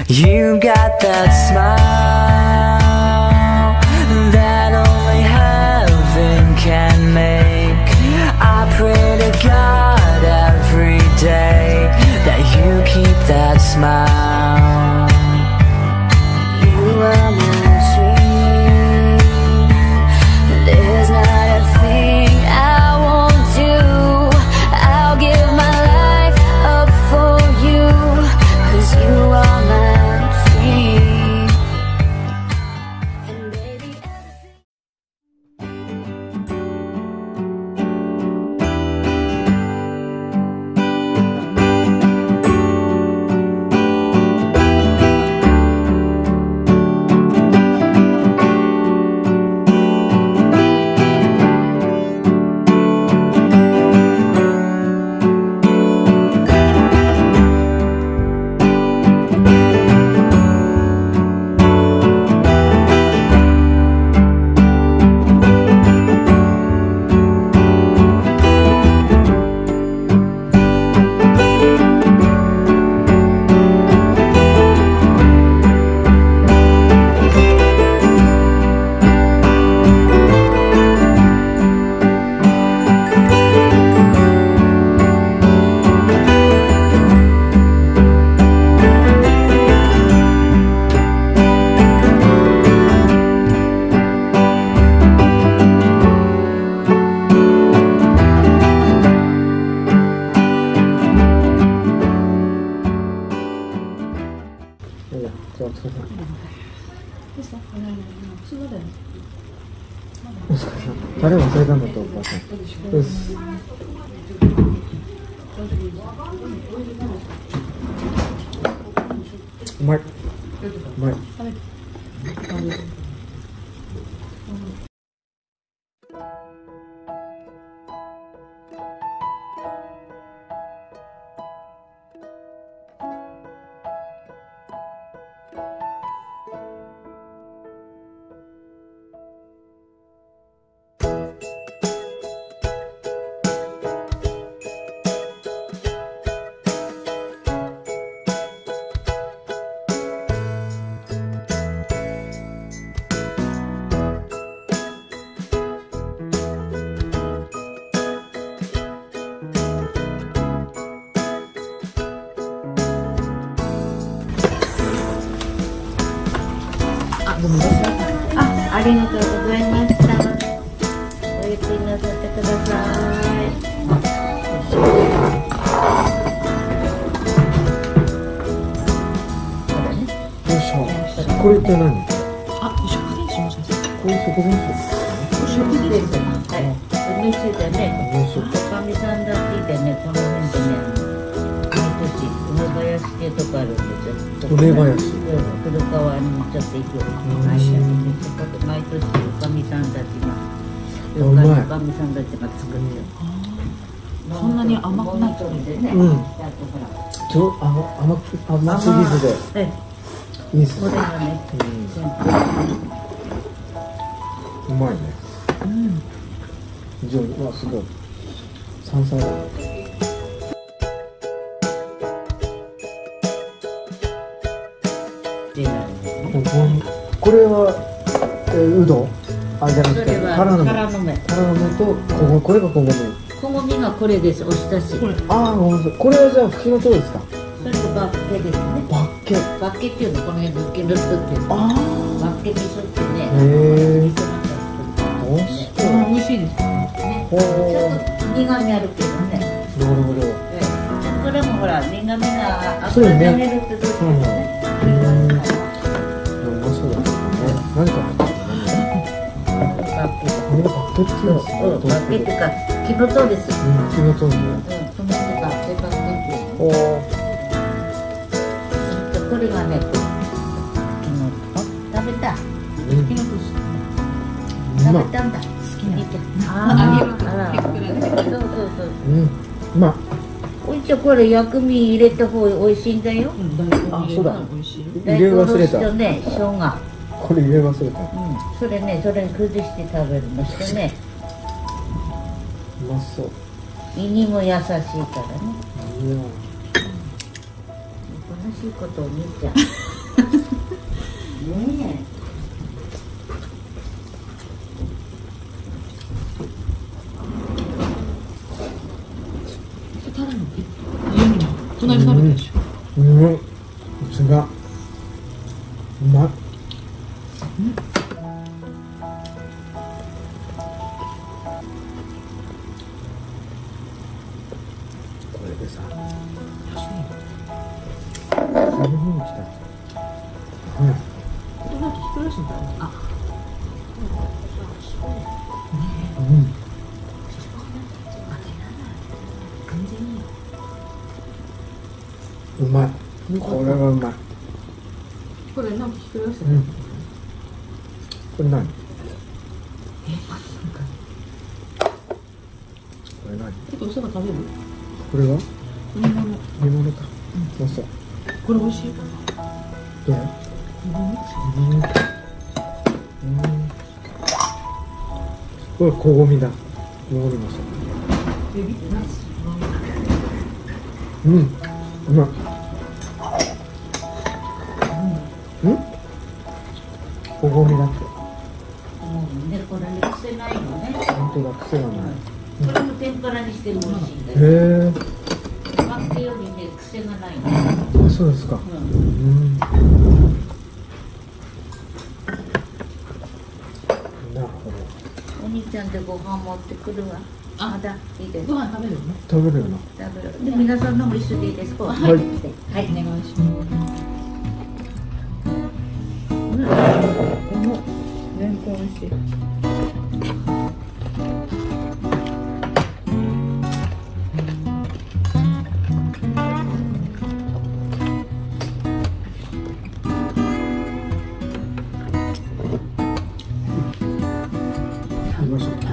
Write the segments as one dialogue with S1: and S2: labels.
S1: You got that smile that only heaven can make. I pray to God every day that you keep that smile. You are my dream. There's not a thing I won't do. I'll give my life up for you, 'cause you are my dream. And baby,
S2: タレ忘れたんだとお母さん。よし。うまい。うまい。
S3: ありがとうございました。おゆっくりなさってください。
S2: よいしょ。これって何？
S4: あ、食前酒もしかして。
S2: これ食前酒。
S3: 食前酒。はい。梅酒でね、おかみさんだってでね、この辺でね、毎年梅林っていうとこあるんですよ。
S2: 梅林。
S3: 古川にちょっと行く。毎年おかみさんたちが、おかみさんたちが作ってる。
S4: そんなに甘くない
S3: んでね。
S2: うん。ちょ甘すぎずで。いいっすね。
S3: これがね。
S2: うまいね。うん。上手。わ、すごい。山菜だ。これはうどん？あ、じゃなくてタラの芽とこれがこごみ。
S3: こごみがこれです。おひたし。
S2: ああ、これはじゃあふきのとうですか？
S3: それとバッケですね。
S2: バッケ。
S3: バッケっていうのこの辺のっけるっとっていう。
S2: ああ。
S3: バッケ味噌ってね。
S2: へえ。
S4: 美味しいです。
S3: ね。ちょっと苦味あるけどね。
S2: なるほど。
S3: これもほら苦味が温めるってどうしてもね。
S2: うまそうだね。何か入ってるの？
S3: バッケ。
S2: これがバッケって言うんですね。
S3: バッケっていうか木の塔です。
S2: 木の塔ね。
S3: その人がバッケっていう。
S2: おお。
S3: これがね、食べた。
S2: 食べ
S3: たんだ。好きな。あら。そう。
S2: うん。まあ。
S3: おいちゃんこれ薬味入れた方が美味しいんだよ。
S2: あ、そうだ。
S4: 美味しい。
S2: 入れ忘れた。
S3: ね、生姜。
S2: これ入れ忘れた。
S3: それね、それに崩して食べるのしてね。
S2: うまそう。
S3: 胃にも優しいからね。
S2: いや。
S3: 悲しいことを見ちゃう。
S4: ただの家にも隣食べてるでしょ。
S2: 違う。うまい。これでさ、食べ物来た。
S4: これなんか一人暮らしみたいな。あ、完全に
S2: うまい。これはうまい。
S4: これなんか一人暮らし。
S2: これ何？
S4: なんか
S2: これ何？
S4: 結構おそば食べる？
S2: これは？
S4: 煮物。
S2: 煮物か。そうそう。
S4: これ美味しい。
S2: どれ？これこごみだ。こごみのさ。
S4: エビナス。
S2: うまい。こごみだって。
S3: これね、癖ないのね。
S2: 本当だ、癖がない。
S3: これも天ぷらにしても美味しいんだよ。
S2: へえ。
S3: マッケよりね、癖がないの。
S2: あ、そうですか。なるほど。
S3: お兄ちゃんでご飯持ってくるわ。まだいいです。
S4: ご飯食べるの？
S2: 食べるよな。
S3: 食べる。で、皆さんのも一緒でいいですか？
S2: はい。
S4: はい、お願いします。このレンコン美味しい。
S2: 食べましょう。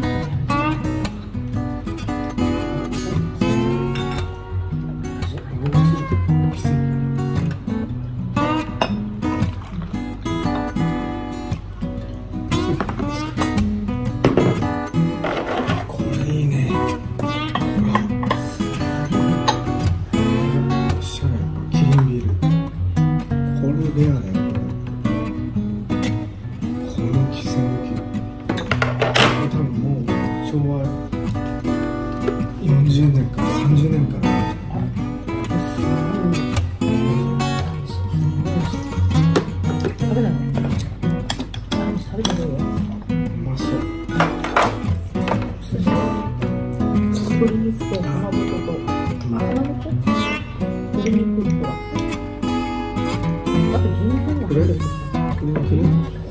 S2: これいいね。ほら。おしゃれ。キリンビール。これレアだよ、これ。この刻抜き。多分もう昭和40年から30年から
S4: 食べないの？食べてどうよ。
S2: うまそう。
S4: 鶏肉とかまぼことかまぼこ？鶏肉とか。あと人参も
S2: これ
S4: 入ってる。
S2: これくれ。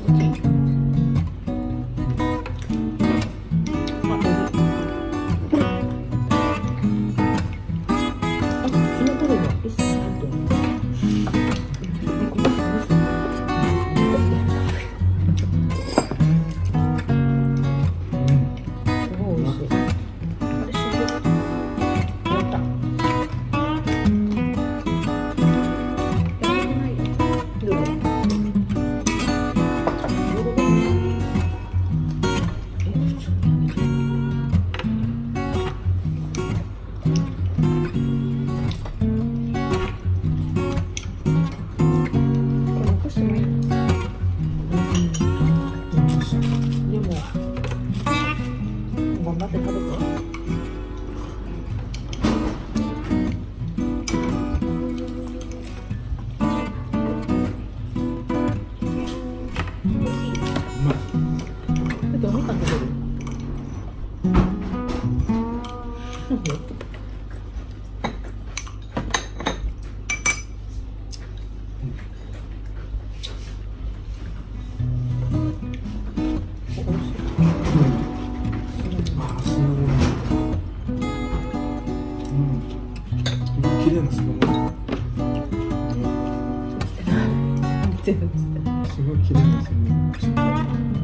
S2: すごい綺麗ですよね。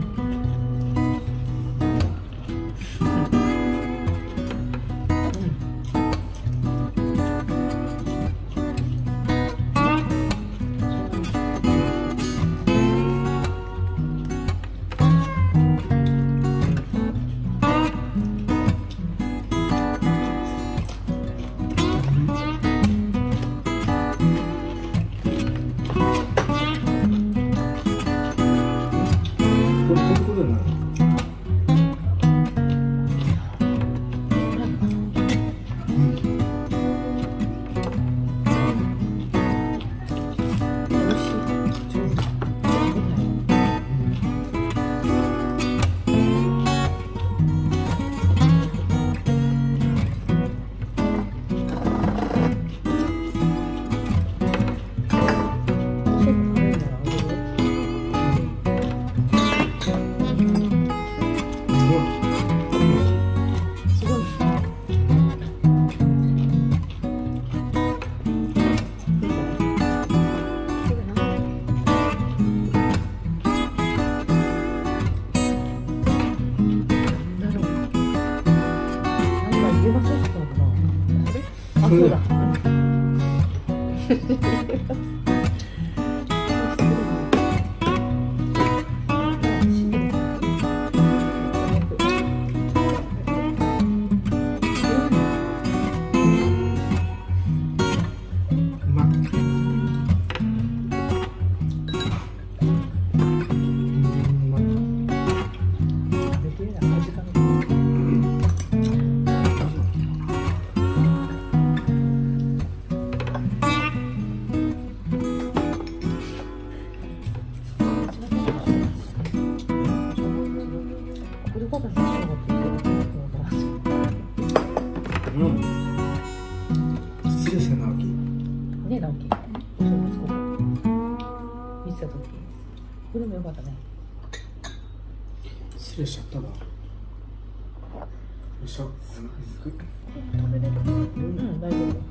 S2: そうだ。 失礼せなき。
S4: ね、直樹。お正月ここ。見てた時。これも良かったね。
S2: 失礼しちゃったわ。よいしょ。
S4: 食べれる。うん、大丈夫。